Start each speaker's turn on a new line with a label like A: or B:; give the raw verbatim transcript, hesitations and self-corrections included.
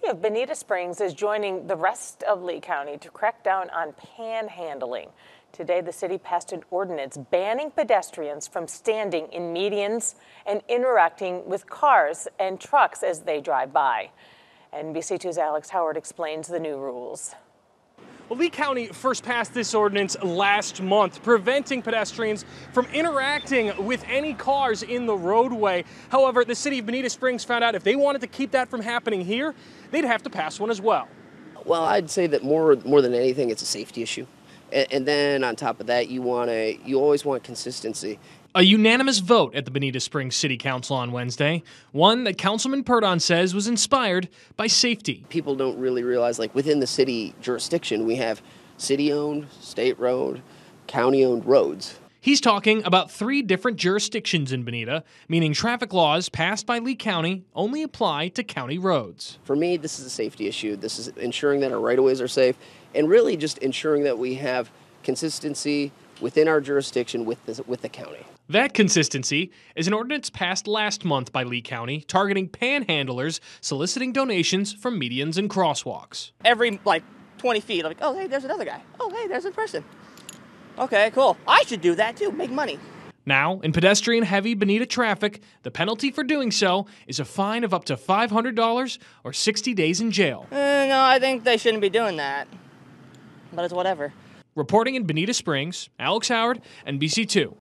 A: city of Bonita Springs is joining the rest of Lee County to crack down on panhandling. Today, the city passed an ordinance banning pedestrians from standing in medians and interacting with cars and trucks as they drive by. N B C two's Alex Howard explains the new rules.
B: Well, Lee County first passed this ordinance last month, preventing pedestrians from interacting with any cars in the roadway. However, the city of Bonita Springs found out if they wanted to keep that from happening here, they'd have to pass one as well.
C: Well, I'd say that more more than anything, it's a safety issue. And, and then on top of that, you want to you always want consistency.
B: A unanimous vote at the Bonita Springs City Council on Wednesday, one that Councilman Purdon says was inspired by safety.
C: People don't really realize, like, within the city jurisdiction, we have city-owned, state road, county-owned roads.
B: He's talking about three different jurisdictions in Bonita, meaning traffic laws passed by Lee County only apply to county roads.
C: For me, this is a safety issue. This is ensuring that our right-of-ways are safe, and really just ensuring that we have consistency within our jurisdiction with the, with the county.
B: That consistency is an ordinance passed last month by Lee County targeting panhandlers soliciting donations from medians and crosswalks.
D: Every, like, twenty feet, I'm like, oh, hey, there's another guy. Oh, hey, there's a person. Okay, cool. I should do that, too. Make money.
B: Now, in pedestrian-heavy Bonita traffic, the penalty for doing so is a fine of up to five hundred dollars or sixty days in jail.
D: Uh, no, I think they shouldn't be doing that. But it's whatever.
B: Reporting in Bonita Springs, Alex Howard, N B C two.